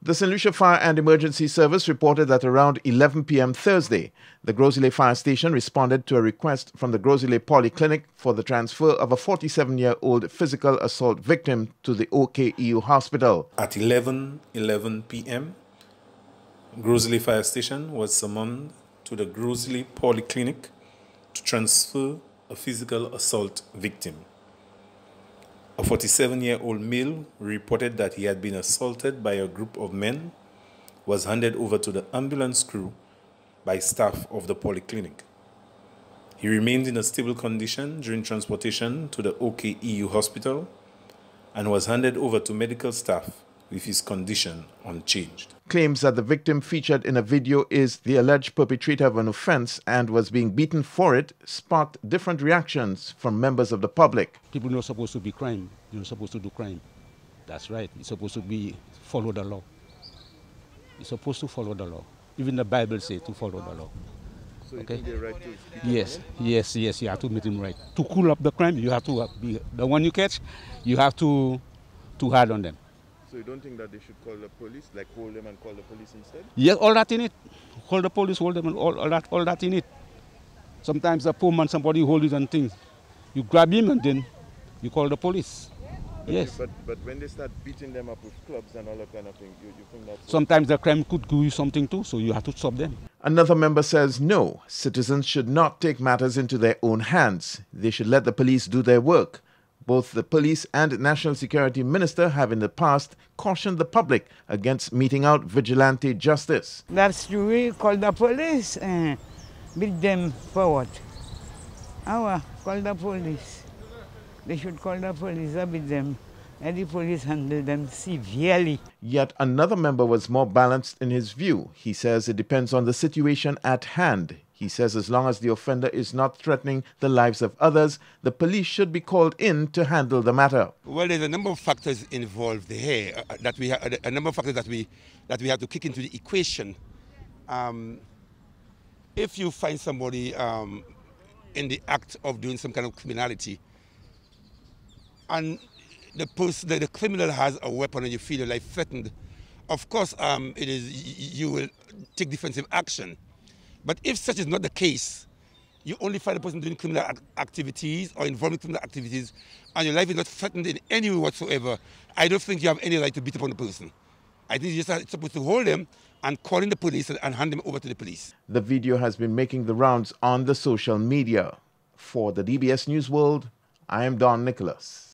The St. Lucia Fire and Emergency Service reported that around 11 p.m. Thursday, the Grosile Fire Station responded to a request from the Grosile Polyclinic for the transfer of a 47-year-old physical assault victim to the OKEU hospital. At 11:11 p.m., Grosile Fire Station was summoned to the Grosile Polyclinic to transfer a physical assault victim. A 47-year-old male reported that he had been assaulted by a group of men was handed over to the ambulance crew by staff of the polyclinic. He remained in a stable condition during transportation to the OKEU hospital and was handed over to medical staff with his condition unchanged. Claims that the victim featured in a video is the alleged perpetrator of an offense and was being beaten for it sparked different reactions from members of the public. People are not supposed to be crime. You're not supposed to do crime. That's right. It's supposed to be follow the law. You're supposed to follow the law. Even the Bible says to follow the law. So you think they're right to beat Yes, you have to meet him right. To cool up the crime, you have to be the one you catch, you have to hard on them. So you don't think that they should call the police, like hold them and call the police instead? Yes, all that in it. Call the police, hold them, and all that in it. Sometimes a poor man, somebody hold it and things. You grab him and then you call the police. Yes. But when they start beating them up with clubs and all that kind of thing, you think that's... Sometimes the crime could do you something too, so you have to stop them. Another member says no, citizens should not take matters into their own hands. They should let the police do their work. Both the police and National Security Minister have in the past cautioned the public against meting out vigilante justice. That's true. We call the police. Beat them for what? Call the police. They should call the police and beat them. And the police handle them severely. Yet another member was more balanced in his view. He says it depends on the situation at hand. He says as long as the offender is not threatening the lives of others, the police should be called in to handle the matter. Well, there's a number of factors involved here a number of factors that we have to kick into the equation. If you find somebody in the act of doing some kind of criminality, and the criminal has a weapon and you feel your life threatened, of course, you will take defensive action. But if such is not the case, you only find a person doing criminal activities or involved in criminal activities, and your life is not threatened in any way whatsoever, I don't think you have any right to beat upon the person. I think you're just supposed to hold them and call in the police and hand them over to the police. The video has been making the rounds on the social media. For the DBS News World, I am Don Nicholas.